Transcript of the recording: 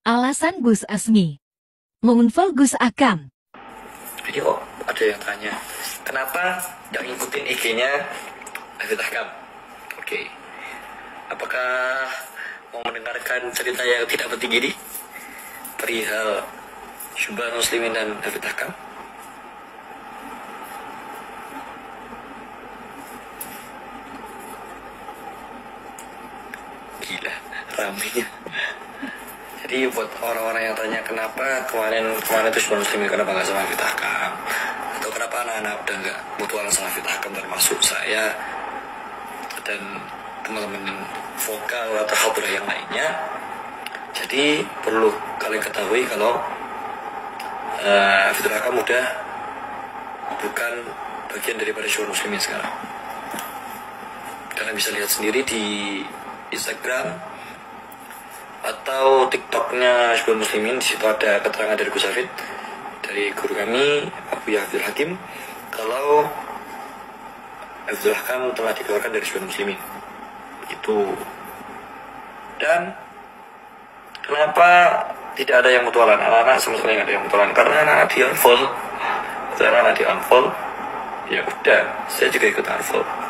Alasan Gus Asmi mengunfollow Gus Akam. Ini kok ada yang tanya, kenapa nggak ngikutin IG-nya Hafidz Hakam? Oke. Apakah mau mendengarkan cerita yang tidak penting ini? Perihal Syubhan Muslimin dan Hafidz Hakam? Gila, ramenya. Jadi buat orang-orang yang tanya kenapa kemarin itu Syubhan Muslimin kenapa nggak sama Hafidz Hakam, atau kenapa anak-anak udah nggak mutualan sama Hafidz Hakam, termasuk saya dan teman-teman vokal atau hadrah yang lainnya. Jadi perlu kalian ketahui kalau Hafidz Hakam udah bukan bagian daripada Syubhan Muslimin sekarang. Kalian bisa lihat sendiri di Instagram atau TikToknya Syubhan Muslimin. Di situ ada keterangan dari Gus Hafidz, dari guru kami Abu Abdul Hakim, kalau Hafidz Hakam telah dikeluarkan dari Syubhan Muslimin. Begitu. Dan kenapa tidak ada yang mutualan? Anak-anak sama sekali nggak ada yang mutualan karena anak-anak di unfollow. Ya udah, saya juga ikut unfollow.